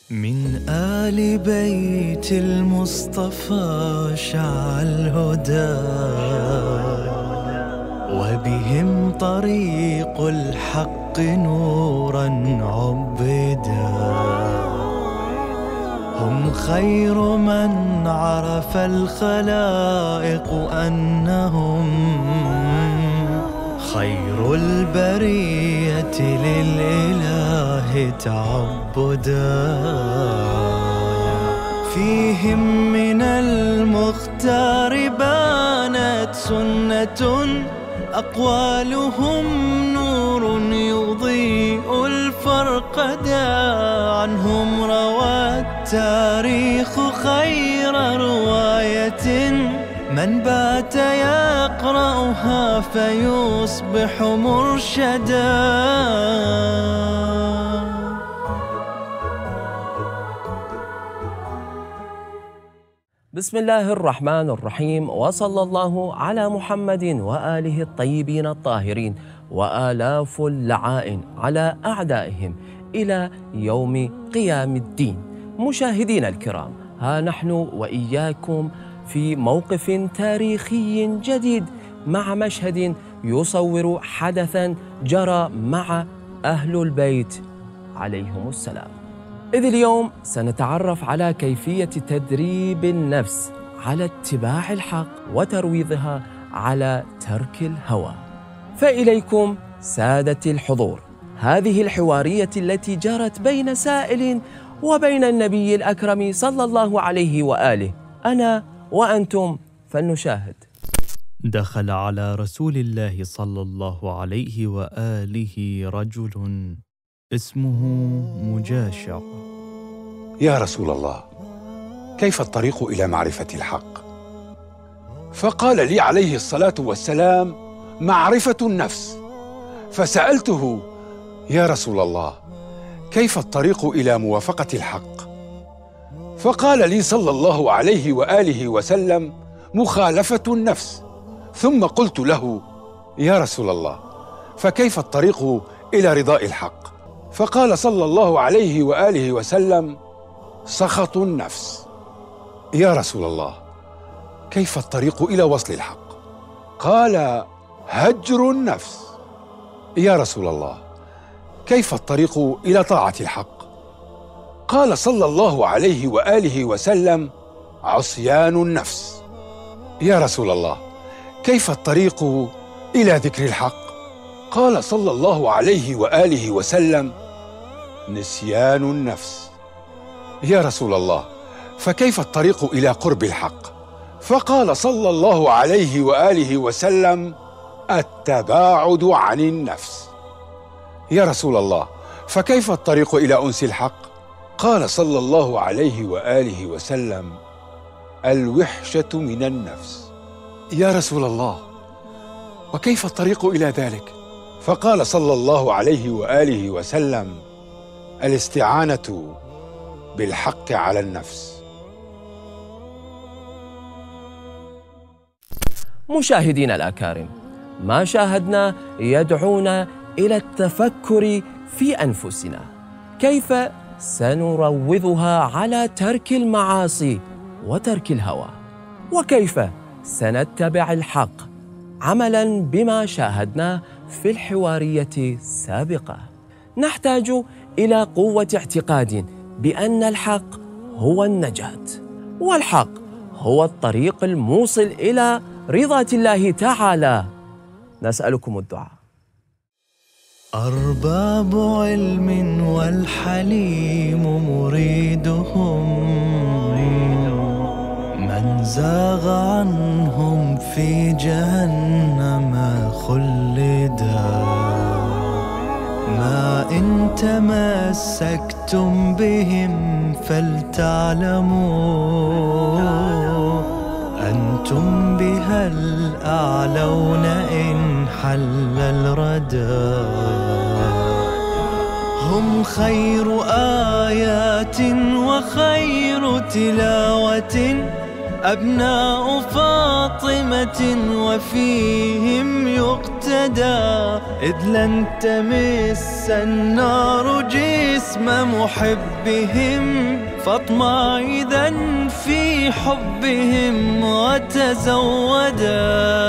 من آل بيت المصطفى شع الهدى، وبهم طريق الحق نورا عبدا. هم خير من عرف الخلائق أنهم خير البرية للإله تعبدا. فيهم من المختار بانت سنة، أقوالهم نور يضيء الفرقدا. عنهم روى التاريخ خير رواية، من بات يقرأها فيصبح مرشدا. بسم الله الرحمن الرحيم، وصلى الله على محمد وآله الطيبين الطاهرين، وآلاف اللعائن على أعدائهم إلى يوم قيام الدين. مشاهدينا الكرام، ها نحن وإياكم في موقف تاريخي جديد مع مشهد يصور حدثاً جرى مع أهل البيت عليهم السلام. إذ اليوم سنتعرف على كيفية تدريب النفس على اتباع الحق وترويضها على ترك الهوى. فإليكم سادة الحضور هذه الحوارية التي جرت بين سائل وبين النبي الأكرم صلى الله عليه وآله. أنا وأنتم فلنشاهد. دخل على رسول الله صلى الله عليه وآله رجل اسمه مجاشع. يا رسول الله، كيف الطريق إلى معرفة الحق؟ فقال لي عليه الصلاة والسلام: معرفة النفس. فسألته: يا رسول الله، كيف الطريق إلى موافقة الحق؟ فقال لي صلى الله عليه وآله وسلم: مخالفة النفس. ثم قلت له: يا رسول الله، فكيف الطريق إلى رضاء الحق؟ فقال صلى الله عليه وآله وسلم: سخط النفس. يا رسول الله، كيف الطريق إلى وصل الحق؟ قال: هجر النفس. يا رسول الله، كيف الطريق إلى طاعة الحق؟ قال صلى الله عليه وآله وسلم: عصيان النفس. يا رسول الله، كيف الطريق إلى ذكر الحق؟ قال صلى الله عليه وآله وسلم: نسيان النفس. يا رسول الله، فكيف الطريق إلى قرب الحق؟ فقال صلى الله عليه وآله وسلم: التباعد عن النفس. يا رسول الله، فكيف الطريق إلى أنس الحق؟ قال صلى الله عليه وآله وسلم: الوحشة من النفس. يا رسول الله، وكيف الطريق إلى ذلك؟ فقال صلى الله عليه وآله وسلم: الاستعانة بالحق على النفس. مشاهدينا الأكارم، ما شاهدنا يدعونا إلى التفكر في أنفسنا، كيف سنروضها على ترك المعاصي وترك الهوى، وكيف سنتبع الحق عملاً بما شاهدناه في الحوارية السابقة. نحتاج إلى قوة اعتقاد بأن الحق هو النجاة، والحق هو الطريق الموصل إلى رضاة الله تعالى. نسألكم الدعاء. أرباب علم والحليم مريدهم، من زاغ عنهم في جهنم خلدا. ما إن تمسكتم بهم فلتعلموا أنتم بها الأعلون إن حل الردى. هم خير آيات وخير تلاوة، أبناء فاطمة وفيهم يقتدى. إذ لن تمس النار جسما اسم محبهم، فاطمع إذا في حبهم وتزودا.